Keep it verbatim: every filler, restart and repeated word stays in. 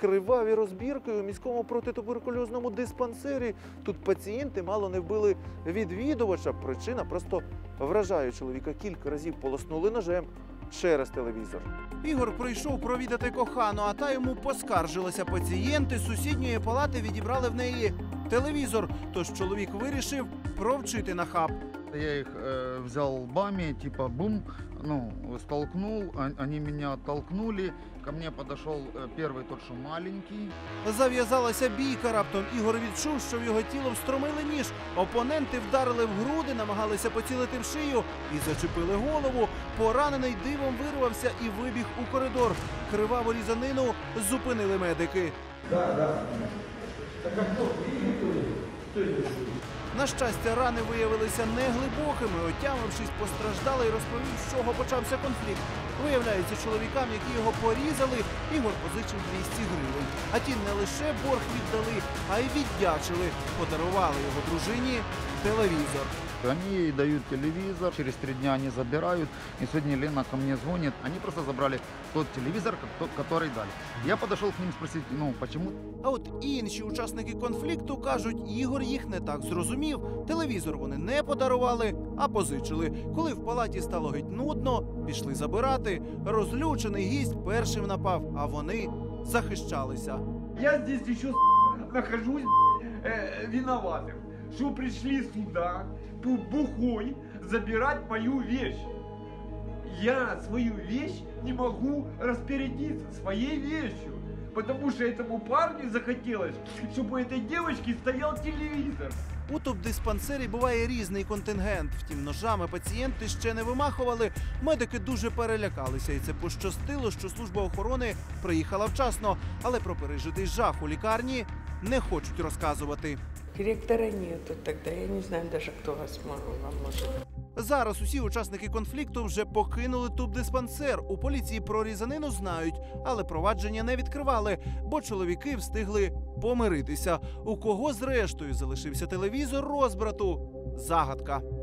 Криваві розбірки у міському протитуберкульозному диспансері. Тут пацієнти мало не вбили відвідувача. Причина просто вражає чоловіка. Кілька разів полоснули ножем через телевізор. Ігор прийшов провідати кохану, а та йому поскаржилася. Пацієнти з сусідньої палати відібрали в неї телевізор. Тож чоловік вирішив провчити нахаб. Я их э, взял лбами, типа бум, ну, столкнул, они меня оттолкнули, ко мне подошел э, первый тот, что маленький. Зав'язалася бійка. Раптом Ігор відчув, що в його тіло встромили ніж. Опоненти вдарили в груди, намагалися поцілити в шию і зачепили голову. Поранений дивом вирвався і вибіг у коридор. Криваву різанину зупинили медики. Да, да. Так а хто? На щастя, рани виявилися неглибокими. Отямившись, постраждалий розповів, з чого почався конфлікт. Виявляється, чоловікам, які його порізали, Ігор позичив двісті гривень. А ті не лише борг віддали, а й віддячили. Подарували його дружині телевізор. Они ей дают телевизор, через три дня они забирают. И сегодня Лена ко мне звонит. Они просто забрали тот телевизор, который дали. Я подошел к ним спросить, ну, почему? А от інші учасники конфлікту кажуть, Ігор їх не так зрозумів. Телевізор вони не подарували, а позичили. Коли в палаті стало геть нудно, пішли забирати. Розлючений гість першим напав, а вони захищалися. Я здесь еще нахожусь э, виноватым, что пришли сюда бухой забирать мою вещь. Я свою вещь не могу распорядиться своей вещью, потому что этому парню захотелось, чтобы у этой девочки стоял телевизор. У тубдиспансері буває різний контингент. Втім, ножами пацієнти ще не вимахували. Медики дуже перелякалися. І це пощастило, що служба охорони приїхала вчасно. Але про пережитий жах у лікарні не хочуть розказувати. Директора нету тогда, я не знаю даже, кто вас вам может. Зараз усі учасники конфлікту вже покинули тубдиспансер. У поліції про різанину знають, але провадження не відкривали, бо чоловіки встигли помиритися. У кого зрештою залишився телевізор розбрату – загадка.